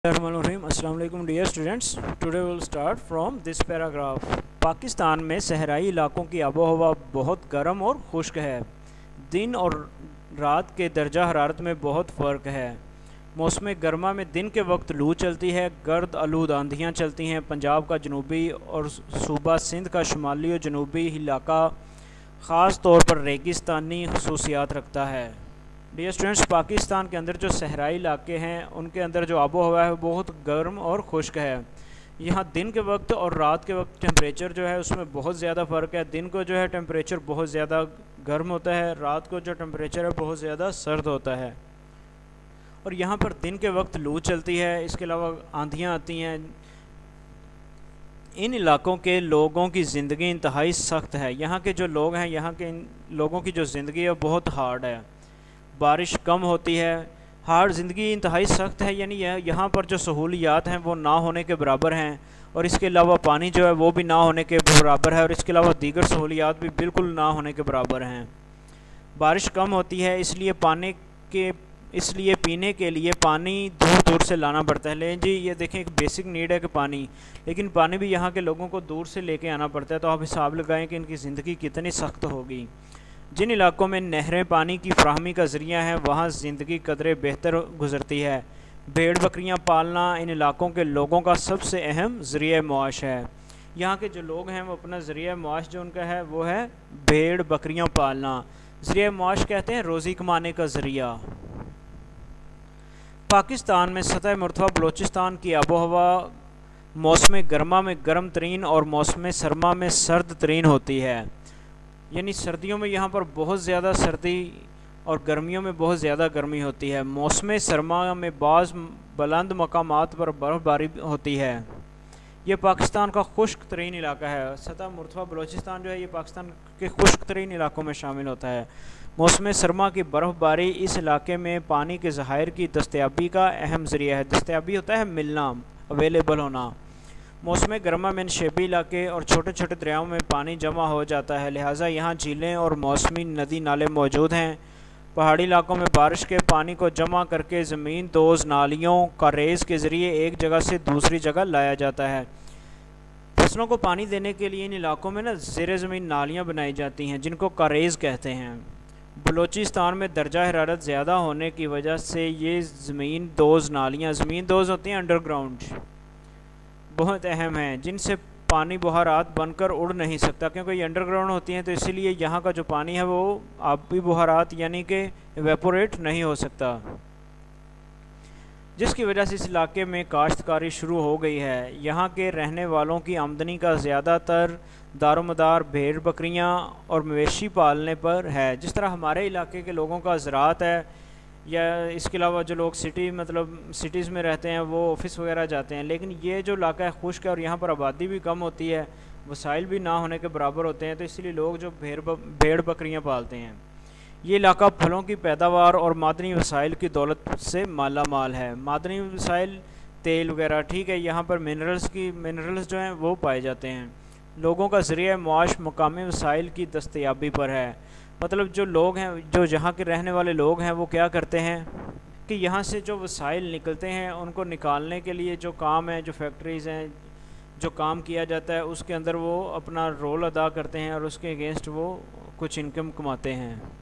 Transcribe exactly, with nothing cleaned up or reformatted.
अस्सलाम वालेकुम dear students, today will start from this paragraph. Pakistan में सहराई इलाकों की आबो हवा बहुत गर्म और खुश्क है। दिन और रात के दर्जा हरारत में बहुत फ़र्क है। मौसम गर्मा में दिन के वक्त लू चलती है, गर्द आलूद आंधियाँ चलती हैं। पंजाब का जनूबी और सूबा सिंध का शुमाली और जनूबी इलाका ख़ास तौर पर रेगिस्तानी खसूसियात रखता है। डियर स्टूडेंट्स, पाकिस्तान के अंदर जो सहराई इलाके हैं उनके अंदर जो आबो हवा है बहुत गर्म और खुश्क है। यहाँ दिन के वक्त और रात के वक्त टेम्परेचर जो है उसमें बहुत ज़्यादा फ़र्क है। दिन को जो है टेम्परेचर बहुत ज़्यादा गर्म होता है, रात को जो टेम्परेचर है बहुत ज़्यादा सर्द होता है। और यहाँ पर दिन के वक्त लू चलती है, इसके अलावा आंधियाँ आती हैं। इन इलाकों के लोगों की ज़िंदगी इंतहाई सख्त है। यहाँ के जो लोग हैं, यहाँ के इन लोगों की जो ज़िंदगी है बहुत हार्ड है। बारिश कम होती है, हार्ड ज़िंदगी इंतहाई सख्त है, यानी यहाँ पर जो सहूलियात हैं वो ना होने के बराबर हैं। और इसके अलावा पानी जो है वो भी ना होने के बराबर है, और इसके अलावा दीगर सहूलियात भी बिल्कुल ना होने के बराबर हैं। बारिश कम होती है, इसलिए पानी के इसलिए पीने के लिए पानी दूर दूर से लाना पड़ता है। लेकिन जी ये देखें, एक बेसिक नीड है कि पानी, लेकिन पानी भी यहाँ के लोगों को दूर से लेके आना पड़ता है। तो आप हिसाब लगाएं कि इनकी ज़िंदगी कितनी सख्त होगी। जिन इलाकों में नहरें पानी की फ्राहमी का ज़रिया हैं वहाँ ज़िंदगी कदरे बेहतर गुजरती है। भेड़ बकरियाँ पालना इन इलाकों के लोगों का सबसे अहम ज़रिया मुआश है। यहाँ के जो लोग हैं वो अपना ज़रिया मुआश जो उनका है वो है भेड़ बकरियाँ पालना। ज़रिया मुआश कहते हैं रोज़ी कमाने का ज़रिया। पाकिस्तान में सतह मरतबा बलूचिस्तान की आबो हवा मौसम गर्मा में गर्म तरीन और मौसम सरमा में सर्द तरीन होती है। यानी सर्दियों में यहाँ पर बहुत ज़्यादा सर्दी और गर्मियों में बहुत ज़्यादा गर्मी होती है। मौसम सरमा में बाज़ बुलंद मकामात पर बर्फ़बारी होती है। ये पाकिस्तान का खुश्क तरीन इलाका है। सतह मरतबा बलूचिस्तान जो है ये पाकिस्तान के खुश्क तरीन इलाकों में शामिल होता है। मौसम सरमा की बर्फ़बारी इस इलाके में पानी के ज़खायर की दस्तयाबी का अहम ज़रिया है। दस्तयाबी होता है मिलना, अवेलेबल होना। मौसम गर्मा में नशेबी इलाके और छोटे छोटे दरियाओं में पानी जमा हो जाता है, लिहाजा यहाँ झीलें और मौसमी नदी नाले मौजूद हैं। पहाड़ी इलाकों में बारिश के पानी को जमा करके ज़मीन दोज़ नालियों का रेज़ के ज़रिए एक जगह से दूसरी जगह लाया जाता है। फसलों को पानी देने के लिए इन इलाकों में ना ज़ेरे ज़मीन नालियाँ बनाई जाती हैं जिनको कारेज़ कहते हैं। बलूचिस्तान में दर्जा हरारत ज़्यादा होने की वजह से ये ज़मीन दोज़ नालियाँ ज़मीन दोज़ होती हैं अंडरग्राउंड, बहुत अहम हैं, जिनसे पानी बुहारात बनकर उड़ नहीं सकता क्योंकि ये अंडरग्राउंड होती हैं। तो इसीलिए यहाँ का जो पानी है वो आबी बुहारात यानी कि इवेपोरेट नहीं हो सकता, जिसकी वजह से इस इलाके में काश्तकारी शुरू हो गई है। यहाँ के रहने वालों की आमदनी का ज़्यादातर दारोमदार भेड़ बकरियाँ और मवेशी पालने पर है। जिस तरह हमारे इलाके के लोगों का ज़राअत है, या इसके अलावा जो लोग सिटी मतलब सिटीज़ में रहते हैं वो ऑफिस वगैरह जाते हैं, लेकिन ये जो इलाका है खुश्क है और यहाँ पर आबादी भी कम होती है, वसाइल भी ना होने के बराबर होते हैं। तो इसलिए लोग जो भेड़ भेड़ बकरियाँ पालते हैं। ये इलाका फलों की पैदावार और मादनी वसाइल की दौलत से माला माल है। मादनी वसाइल तेल वगैरह, ठीक है, यहाँ पर मिनरल्स की मिनरल्स जो हैं वो पाए जाते हैं। लोगों का ज़रिया मुआश मकामी वसाइल की दस्तयाबी पर है। मतलब जो लोग हैं, जो यहाँ के रहने वाले लोग हैं वो क्या करते हैं कि यहाँ से जो वसाइल निकलते हैं उनको निकालने के लिए जो काम है, जो फैक्ट्रीज़ हैं, जो काम किया जाता है उसके अंदर वो अपना रोल अदा करते हैं और उसके अगेंस्ट वो कुछ इनकम कमाते हैं।